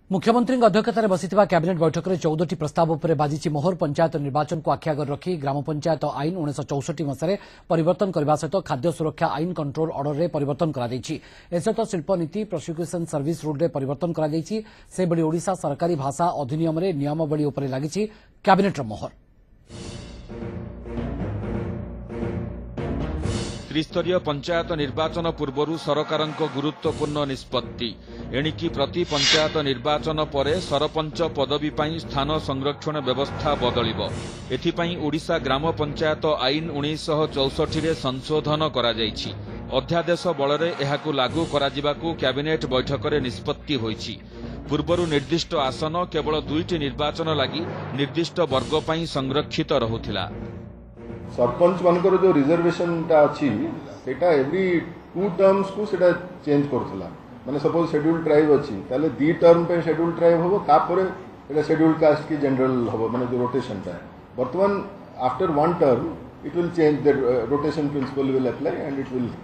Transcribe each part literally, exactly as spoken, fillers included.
मुख्यमंत्री अध्यक्षतार बसिथिबा कैबिनेट बैठक में चौदह टी प्रस्ताव उपर बाजी मोहर पंचायत निर्वाचन को आखिआगर रखी ग्राम पंचायत आईन उन्नीस चौसठ मसीह परिवर्तन करने सहित खाद्य सुरक्षा आईन कंट्रोल ऑर्डर में परिवर्तन सहित शिल्प नीति प्रोसिक्यूशन सर्विस रूल में परिवर्तन कर ओडिशा सरकारी भाषा अधिनियम में नियमावली उपर लगी कैबिनेट मोहर। त्रिस्तरीय पंचायत निर्वाचन पूर्व सरकार गुरुत्वपूर्ण निष्पत्ति एणिकी प्रति पंचायत निर्वाचन पर सरपंच पदवी पर स्थान संरक्षण व्यवस्था बदलिब। एथिपाई ओडिशा ग्राम पंचायत आईन उन्नीस चौसठ रे संशोधन करा जायछि। अध्यादेश बलरे एहाकु लागू कराजिबाकु कैबिनेट बैठक में निष्पत्ति होईछि। पूर्वरु निर्दिष्ट आसन केवल दुईटी निर्वाचन लगी निर्दिष्ट वर्ग पर संरक्षित रहुथिला। सरपंच मानकर जो रिजर्वेशन अच्छी सेटा एवरी टू टर्म्स को सेटा चेंज करथला। माने सपोज शेड्यूल ट्राइब अच्छी ताले दी टर्म पे शेड्यूल ट्राइब होबो तापरे एटा शेड्यूल कास्ट की जनरल होबो माने जो रोटेशन ता वर्तमान after one term it will change the rotation principle will apply and it will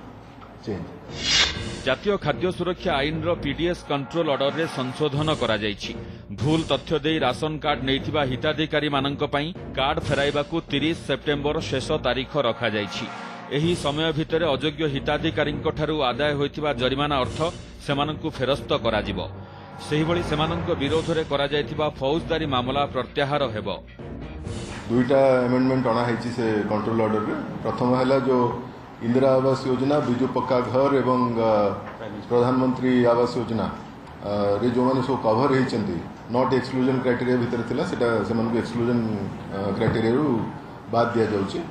change. जातीय खाद्य सुरक्षा आईन रो पीडीएस कंट्रोल ऑर्डर रे संशोधन करा जायछि। भूल तथ्य देई राशन कार्ड नैथिबा हिताधिकारी माननक पई कार्ड फेराइबाकू तीस सेप्टेम्बर शेष तारीख रखा जायछि। एही समय भितर अयोग्य हिताधिकारींक ठारू आदाय होइथिबा जरिमाना अर्थ सेमानंकु फेरस्त कराजिबो। सेही भली सेमानंक विरोध रे करा जायथिबा फौजदारी मामला प्रत्याहार हेबो। दुईटा अमेंडमेंट अना हैछि से कंट्रोल ऑर्डर रे। प्रथम हैला जो इंदिरा आवास योजना बिजु पक्का घर एवं प्रधानमंत्री आवास योजना रे जो माने सो कवर होइचंती नॉट एक्सक्लूजन क्राइटेरिया भीतर थिला सेटा सेमानकु एक्सक्लूजन क्राइटेरिया रु बाद दिया जाउची।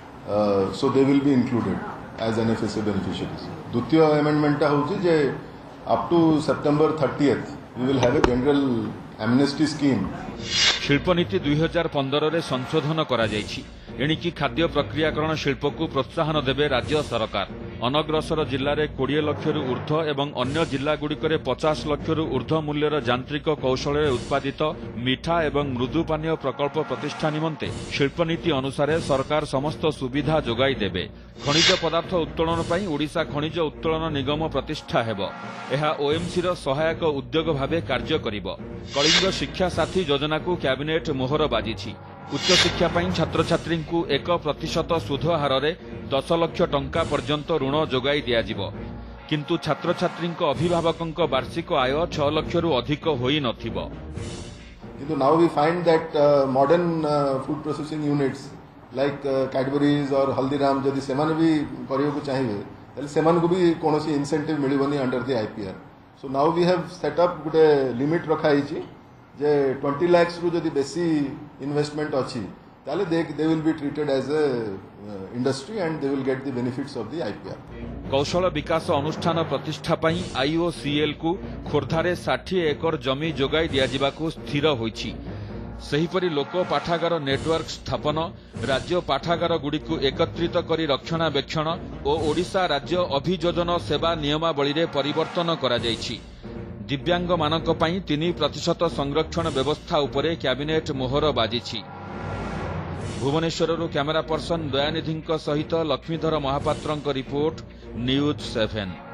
So they will be included as NFSA beneficiaries. द्वितीय अमेंडमेंट होउची जे up to September thirtieth we will have a general amnesty scheme. शिल्पनीति दुई हजार पंद्रह रे संशोधन करा जायछि। एणिकी खाद्य प्रक्रियाकरण शिल्प को प्रोत्साहन देवे राज्य सरकार। अनग्रसर जिले में बीस लाख रु ऊर्ध्व एवं अन्य जिलागुड़िक पचास लाख रु ऊर्ध्व मूल्यर यांत्रिक कौशल उत्पादित मिठा एवं मृदु पानीय प्रकल्प प्रतिष्ठा निमंते शिल्पनीति अनुसार सरकार समस्त सुविधा जोगाई देबे। खनिज पदार्थ उत्तोलन पर ओडिशा खनिज उत्तोलन निगम प्रतिष्ठा हेब। एहा ओएमसी रो सहायक उद्योग भावे कार्य करिब। कलिंग शिक्षा साथी योजना को कैबिनेट मोहर बाजिछि। उच्च शिक्षा पर छात्र छात्री को एक प्रतिशत सुध हार रे दस लाख टंका पर्यंत ऋण जोगाई दियाजिबो। किंतु छात्र छात्री अभिभावक वार्षिक आय छह लाख रु अधिक होई नथिबो। किंतु now we find that modern food processing units like Cadbury's और हल्दीराम जदि सेमाने भी करियो को चाहिए ताले सेमान को भी कोनोसी इंसेंटिव मिलिबनी under the IPR. So now we have set up गुटे लिमिट रखा हिची जे ट्वेंटी लाख रु जदि बेसी इन्वेस्टमेंट अच्छी ताले they they will be treated as a industry and they will get the benefits of the IPR. कौशल विकास अनुष्ठान प्रतिष्ठा पई आईओसीएल को खोर्धारे साठ एकर जमी जोगाई दियाजिबाकू स्थिर होईछि। सेहीपरि लोक पाठागार नेटवर्क स्थापन राज्य पाठागार गुड़िकु एकत्रित करी रक्षणाबेक्षण और ओडिशा राज्य अभियोजन सेवा नियमावली रे परिवर्तन करा जायछि। दिव्यांग मानक पई तीन प्रतिशत संरक्षण व्यवस्था उपरे कैबिनेट मोहर बाजिछि। भुवनेश्वर कैमेरा पर्सन दयानिधि सहित Lakshmidhar Mahapatra report news seven.